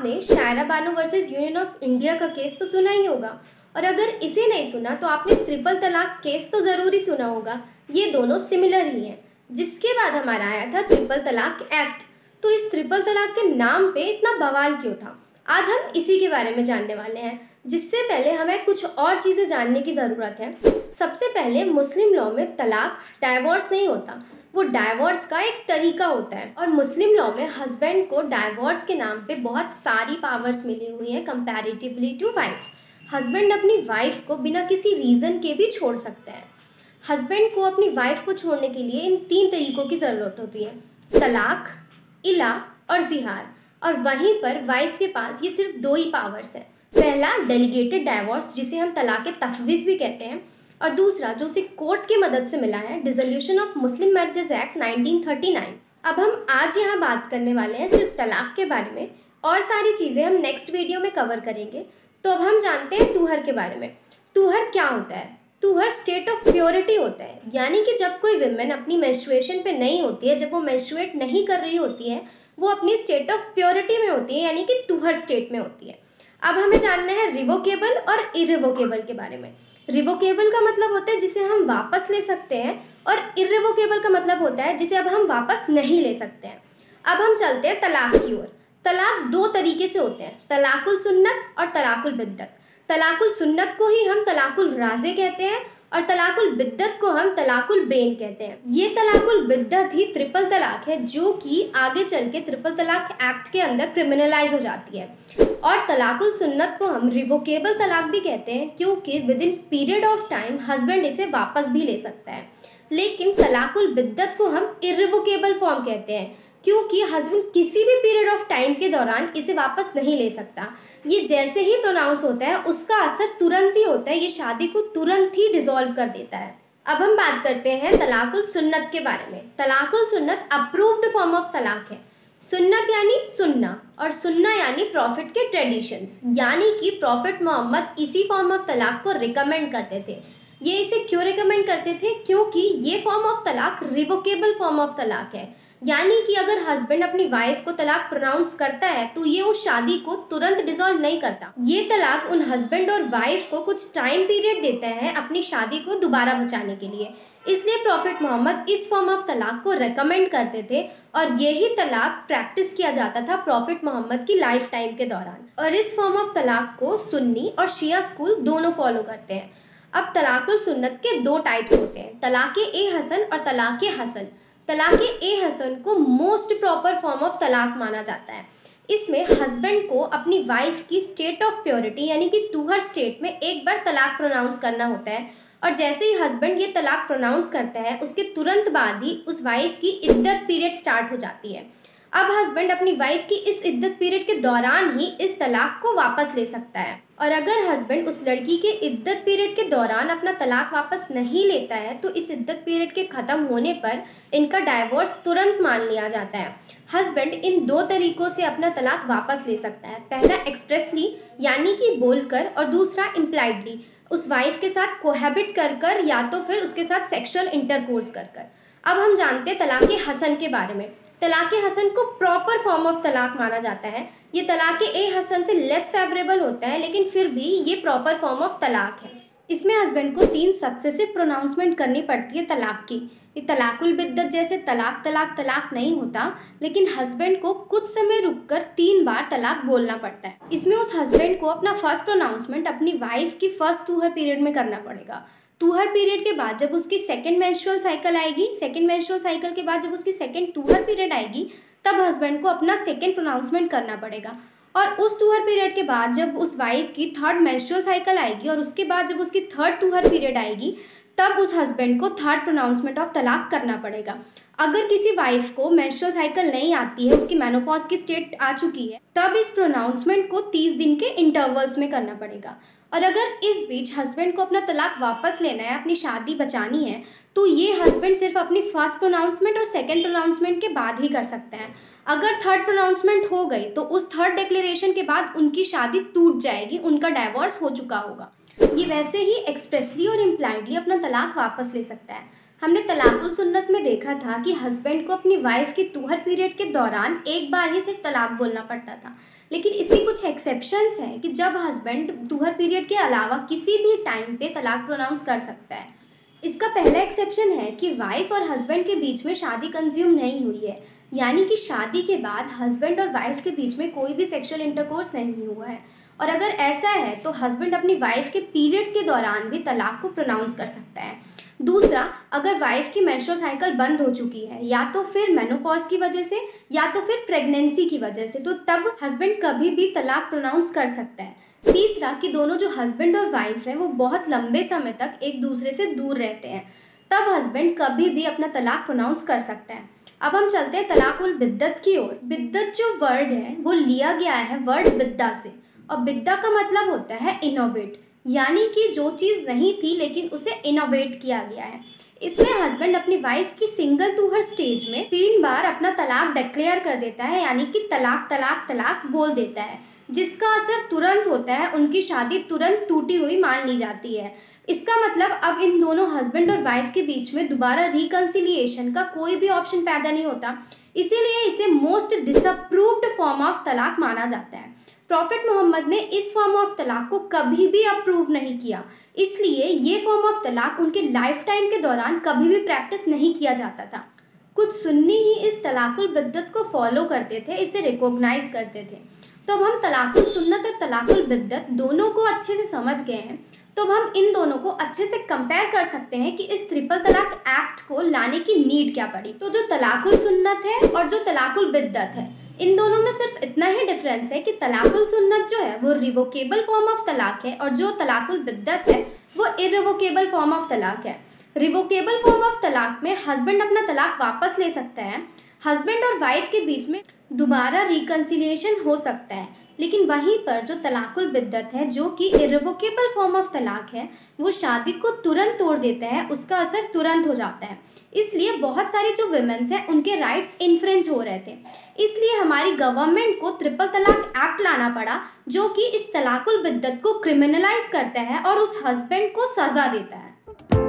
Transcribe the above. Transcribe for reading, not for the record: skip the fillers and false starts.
आपने Shayara Bano versus Union of India का case तो सुना ही होगा, और अगर इसे नहीं सुना तो आपने ट्रिपल तलाक केस तो ज़रूर ही सुना होगा। ये दोनों सिमिलर ही हैं। जिसके बाद हमारा आया था ट्रिपल तलाक एक्ट। तो इस ट्रिपल तलाक के नाम पे इतना बवाल क्यों था, आज हम इसी के बारे में जानने वाले हैं। जिससे पहले हमें कुछ और चीज़ें जानने की ज़रूरत है। सबसे पहले मुस्लिम लॉ में तलाक डाइवोर्स नहीं होता, वो डाइवोर्स का एक तरीका होता है। और मुस्लिम लॉ में हस्बैंड को डाइवोर्स के नाम पे बहुत सारी पावर्स मिली हुई हैं कंपैरेटिवली टू वाइफ। हस्बैंड अपनी वाइफ को बिना किसी रीज़न के भी छोड़ सकते हैं। हस्बैंड को अपनी वाइफ को छोड़ने के लिए इन 3 तरीक़ों की ज़रूरत होती है, तलाक, इला और जिहार। और वहीं पर वाइफ के पास ये सिर्फ 2 ही पावर्स हैं। पहला डेलीगेटेड डाइवोर्स, जिसे हम तलाक़ तफ़वीज़ भी कहते हैं, और दूसरा जो उसे कोर्ट की मदद से मिला है, dissolution of Muslim marriages act 1939। अब हम आज यहाँ बात करने वाले हैं सिर्फ तलाक के बारे में, और सारी चीज़ें हम नेक्स्ट वीडियो में कवर करेंगे। तो अब हम जानते हैं तूहर के बारे में। तूहर क्या होता है? तूहर स्टेट ऑफ प्योरिटी होता है, यानी कि जब कोई विमेन अपनी मेंस्ट्रुएशन पे नहीं होती है, जब वो मेंस्ट्रुएट नहीं कर रही होती है, वो अपनी स्टेट ऑफ प्योरिटी में होती है, यानी कि तूहर स्टेट में होती है। अब हमें जानना है रिवोकेबल और इरिवोकेबल के बारे में। रिवोकेबल का मतलब होता है जिसे हम वापस ले सकते हैं, और इरिवोकेबल का मतलब होता है जिसे अब हम वापस नहीं ले सकते हैं। अब हम चलते हैं तलाक की ओर। तलाक 2 तरीके से होते हैं, तलाकुल सुन्नत और तलाकुल बिद्दत। तलाकुल सुन्नत को ही हम तलाकुल राज़े कहते हैं, और तलाकुल बिद्दत को हम तलाकुल बेन कहते हैं। ये तलाकुल बिद्दत ही ट्रिपल तलाक है, जो कि आगे चल के ट्रिपल तलाक एक्ट के अंदर क्रिमिनलाइज हो जाती है। और तलाकुल सुन्नत को हम रिवोकेबल तलाक भी कहते हैं, क्योंकि within period of time husband इसे वापस भी ले सकता है। लेकिन तलाकुल बिद्दत को हम इरिवोकेबल फॉर्म कहते हैं, क्योंकि हस्बैंड किसी भी पीरियड ऑफ टाइम के दौरान इसे वापस नहीं ले सकता। ये जैसे ही प्रोनाउंस होता है उसका असर तुरंत ही होता है, ये शादी को तुरंत ही डिसॉल्व कर देता है। अब हम बात करते हैं तलाकुल सुन्नत के बारे में। तलाकुल सुन्नत अप्रूव्ड फॉर्म ऑफ तलाक है। सुन्नत यानी सुन्ना, और सुन्ना यानी प्रॉफिट के ट्रेडिशंस, यानी कि प्रॉफिट मोहम्मद इसी फॉर्म ऑफ तलाक को रिकमेंड करते थे। ये इसे क्यों रिकमेंड करते थे? क्योंकि ये form of talaq revocable form of talaq है, यानी कि अगर हस्बैंड अपनी वाइफ को तलाक प्रोनाउंस करता है तो ये उस शादी को तुरंत डिसॉल्व नहीं करता। ये तलाक उन हस्बैंड और वाइफ को कुछ टाइम पीरियड देता है अपनी शादी को दोबारा बचाने के लिए। इसलिए प्रॉफिट मोहम्मद इस फॉर्म ऑफ तलाक को रेकमेंड करते थे, और यही तलाक प्रैक्टिस किया जाता था प्रॉफिट मोहम्मद की लाइफ टाइम के दौरान। और इस फॉर्म ऑफ तलाक को सुन्नी और शिया स्कूल दोनों फॉलो करते हैं। अब तलाकुल सुन्नत के 2 टाइप्स होते हैं, तलाक़ ए हसन और तलाक़ हसन। तलाक़ ए हसन को मोस्ट प्रॉपर फॉर्म ऑफ तलाक माना जाता है। इसमें हस्बैंड को अपनी वाइफ की स्टेट ऑफ प्योरिटी यानी कि तूहर स्टेट में एक बार तलाक प्रोनाउंस करना होता है, और जैसे ही हस्बैंड ये तलाक प्रोनाउंस करता है उसके तुरंत बाद ही उस वाइफ की इद्दत पीरियड स्टार्ट हो जाती है। अब हस्बैंड अपनी वाइफ की इस इद्दत पीरियड के दौरान ही इस तलाक को वापस ले सकता है। और अगर हस्बैंड उस लड़की के इद्दत पीरियड के दौरान अपना तलाक वापस नहीं लेता है तो इस इद्दत पीरियड के ख़त्म होने पर इनका डाइवोर्स तुरंत मान लिया जाता है। हस्बैंड इन 2 तरीक़ों से अपना तलाक वापस ले सकता है, पहला एक्सप्रेसली यानी कि बोलकर, और दूसरा इम्प्लाइडली उस वाइफ के साथ कोहैबिट कर या तो फिर उसके साथ सेक्सुअल इंटरकोर्स कर। अब हम जानते हैं तलाक़ हसन के बारे में। तलाक़ हसन को प्रॉपर फॉर्म ऑफ तलाक माना जाता है। ये तलाक़ ए हसन से लेस फेवरेबल होता है, लेकिन फिर भी ये प्रॉपर फॉर्म ऑफ तलाक है। इसमें हस्बैंड को 3 सक्सेसिव प्रोनाउंसमेंट करनी पड़ती है तलाक की। ये तलाकुल बिद्दत जैसे तलाक तलाक तलाक नहीं होता, लेकिन हस्बैंड को कुछ समय रुककर 3 बार तलाक बोलना पड़ता है। इसमें उस हस्बैंड को अपना फर्स्ट प्रोनाउंसमेंट अपनी वाइफ की फर्स्ट तूहर पीरियड में करना पड़ेगा। तूहर पीरियड के बाद जब उसकी सेकंड मेंस्ट्रुअल साइकिल आएगी, सेकंड मेंस्ट्रुअल साइकिल के बाद जब उसकी सेकंड तूहर पीरियड आएगी, तब हस्बैंड को अपना सेकंड प्रोनाउंसमेंट करना पड़ेगा। और उस तूहर पीरियड के बाद जब उस वाइफ की थर्ड मेंस्ट्रुअल साइकिल आएगी, और उसके बाद जब उसकी थर्ड तूहर पीरियड आएगी, तब उस हस्बैंड को थर्ड प्रोनाउंसमेंट ऑफ तलाक करना पड़ेगा। अगर किसी वाइफ को मेंस्ट्रुअल साइकिल नहीं आती है, उसकी मेनोपॉज की स्टेट आ चुकी है, तब इस प्रोनाउंसमेंट को 30 दिन के इंटरवल्स में करना पड़ेगा। और अगर इस बीच हस्बैंड को अपना तलाक वापस लेना है, अपनी शादी बचानी है, तो ये हस्बैंड सिर्फ अपनी फर्स्ट प्रोनाउंसमेंट और सेकंड प्रोनाउंसमेंट के बाद ही कर सकता है। अगर थर्ड प्रोनाउंसमेंट हो गई तो उस थर्ड डिक्लेरेशन के बाद उनकी शादी टूट जाएगी, उनका डाइवोर्स हो चुका होगा। ये वैसे ही एक्सप्रेसली और इम्प्लाइडली अपना तलाक वापस ले सकता है। हमने तलाकुल सुन्नत में देखा था कि हस्बैंड को अपनी वाइफ की तुहर पीरियड के दौरान एक बार ही सिर्फ तलाक बोलना पड़ता था, लेकिन इसकी कुछ एक्सेप्शंस हैं कि जब हस्बैंड तुहर पीरियड के अलावा किसी भी टाइम पे तलाक प्रोनाउंस कर सकता है। इसका पहला एक्सेप्शन है कि वाइफ और हस्बैंड के बीच में शादी कंज्यूम नहीं हुई है, यानी कि शादी के बाद हस्बैंड और वाइफ के बीच में कोई भी सेक्सुअल इंटरकोर्स नहीं हुआ है। और अगर ऐसा है तो हस्बैंड अपनी वाइफ के पीरियड्स के दौरान भी तलाक को प्रोनाउंस कर सकता है। दूसरा, अगर वाइफ की मेंस्ट्रुअल साइकिल बंद हो चुकी है, या तो फिर मेनोपॉज की वजह से या तो फिर प्रेगनेंसी की वजह से, तो तब हस्बैंड कभी भी तलाक प्रोनाउंस कर सकता है। तीसरा, कि दोनों जो हस्बैंड और वाइफ हैं वो बहुत लंबे समय तक एक दूसरे से दूर रहते हैं, तब हस्बैंड कभी भी अपना तलाक प्रोनाउंस कर सकता है। अब हम चलते हैं तलाकुल बिद्दत की ओर। बिद्दत जो वर्ड है वो लिया गया है वर्ड बिद्दा से, और बिद्दा का मतलब होता है इनोवेट, यानी कि जो चीज़ नहीं थी लेकिन उसे इनोवेट किया गया है। इसमें हस्बैंड अपनी वाइफ की सिंगल टू हर स्टेज में 3 बार अपना तलाक डिक्लेयर कर देता है, यानी कि तलाक तलाक तलाक बोल देता है, जिसका असर तुरंत होता है, उनकी शादी तुरंत टूटी हुई मान ली जाती है। इसका मतलब अब इन दोनों हस्बैंड और वाइफ के बीच में दोबारा रिकंसिलिएशन का कोई भी ऑप्शन पैदा नहीं होता, इसीलिए इसे मोस्ट डिसअप्रूव्ड फॉर्म ऑफ तलाक माना जाता है। प्रॉफिट मोहम्मद ने इस फॉर्म ऑफ तलाक को कभी भी अप्रूव नहीं किया, इसलिए ये फॉर्म ऑफ तलाक उनके लाइफ टाइम के दौरान कभी भी प्रैक्टिस नहीं किया जाता था। कुछ सुन्नी ही इस तलाकुल बिद्दत को फॉलो करते थे, इसे रिकॉग्नाइज करते थे। तो अब हम तलाकुल सुन्नत और तलाकुल बिद्दत दोनों को अच्छे से समझ गए हैं, तो अब हम इन दोनों को अच्छे से कंपेयर कर सकते हैं कि इस ट्रिपल तलाक एक्ट को लाने की नीड क्या पड़ी। तो जो तलाकुल सुन्नत है और जो तलाकुल बिद्दत है, इन दोनों में सिर्फ इतना ही डिफरेंस है कि तलाकुल सुन्नत जो है वो रिवोकेबल फॉर्म ऑफ तलाक है, और जो तलाकुल बिद्दत है वो इररिवोकेबल फॉर्म ऑफ तलाक है। रिवोकेबल फॉर्म ऑफ तलाक में हस्बैंड अपना तलाक वापस ले सकता है, हस्बैंड और वाइफ के बीच में दोबारा रिकंसिलिएशन हो सकता है, लेकिन वहीं पर जो तलाकुल बिद्दत है, जो कि इररिवोकेबल फॉर्म ऑफ तलाक है, वो शादी को तुरंत तोड़ देता है, उसका असर तुरंत हो जाता है। इसलिए बहुत सारी जो वुमेन्स हैं उनके राइट्स इन्फ्रिंज हो रहे थे, इसलिए हमारी गवर्नमेंट को ट्रिपल तलाक एक्ट लाना पड़ा, जो कि इस तलाकुल बिद्दत को क्रिमिनलाइज करता है और उस हस्बैंड को सज़ा देता है।